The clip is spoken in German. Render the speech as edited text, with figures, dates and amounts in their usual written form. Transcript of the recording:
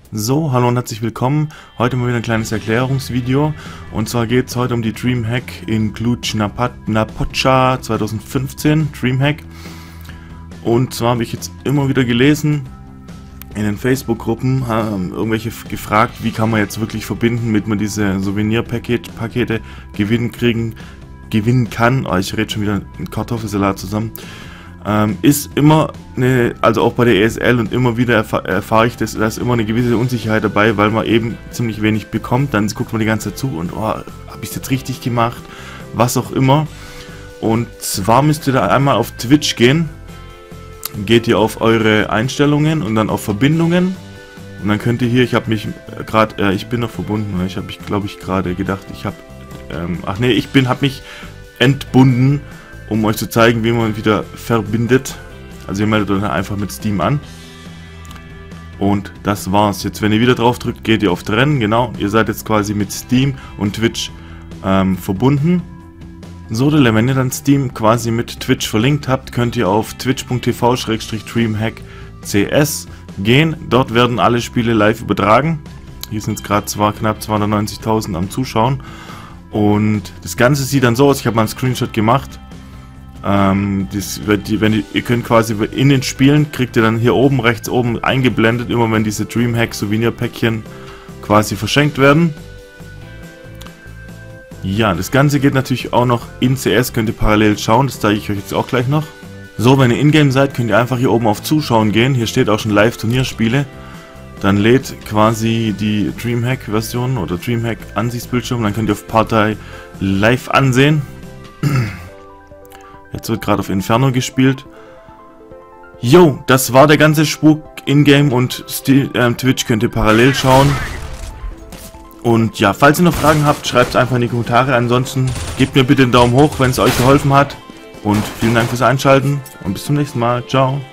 So, hallo und herzlich willkommen. Heute mal wieder ein kleines Erklärungsvideo. Und zwar geht es heute um die Dreamhack in Cluj-Napoca 2015. Dreamhack. Und zwar habe ich jetzt immer wieder gelesen, in den Facebook-Gruppen haben irgendwelche gefragt, wie kann man jetzt wirklich verbinden, damit man diese Souvenir-Pakete gewinnen kann. Oh, ich rede schon wieder einen Kartoffelsalat zusammen. Ist immer eine, also auch bei der ESL und immer wieder erfahre ich, dass da ist immer eine gewisse Unsicherheit dabei, weil man eben ziemlich wenig bekommt. Dann guckt man die ganze Zeit zu und oh, habe ich es jetzt richtig gemacht, was auch immer. Und zwar müsst ihr da einmal auf Twitch gehen, geht ihr auf eure Einstellungen und dann auf Verbindungen und dann könnt ihr hier, ich habe mich gerade, ich bin noch verbunden, weil ich habe glaube ich gerade gedacht, ich habe, habe mich entbunden, um euch zu zeigen, wie man wieder verbindet. Also ihr meldet euch einfach mit Steam an. Und das war's. Jetzt, wenn ihr wieder drauf drückt, geht ihr auf Trennen. Genau, ihr seid jetzt quasi mit Steam und Twitch verbunden. So, wenn ihr dann Steam quasi mit Twitch verlinkt habt, könnt ihr auf twitch.tv/dreamhackcs gehen. Dort werden alle Spiele live übertragen. Hier sind es gerade knapp 290.000 am Zuschauen. Und das Ganze sieht dann so aus, ich habe mal einen Screenshot gemacht. Ihr könnt quasi in den Spielen, kriegt ihr dann hier oben, rechts oben eingeblendet, immer wenn diese Dreamhack Souvenir-Päckchen quasi verschenkt werden. Ja, das Ganze geht natürlich auch noch in CS, könnt ihr parallel schauen, das zeige ich euch jetzt auch gleich noch. So, wenn ihr in-game seid, könnt ihr einfach hier oben auf Zuschauen gehen, hier steht auch schon Live-Turnierspiele. Dann lädt quasi die Dreamhack-Version oder Dreamhack-Ansichtsbildschirm, dann könnt ihr auf Partei live ansehen. Jetzt wird gerade auf Inferno gespielt. Jo, das war der ganze Spuk. In-game und Twitch könnt ihr parallel schauen. Und ja, falls ihr noch Fragen habt, schreibt es einfach in die Kommentare. Ansonsten gebt mir bitte einen Daumen hoch, wenn es euch geholfen hat. Und vielen Dank fürs Einschalten und bis zum nächsten Mal. Ciao.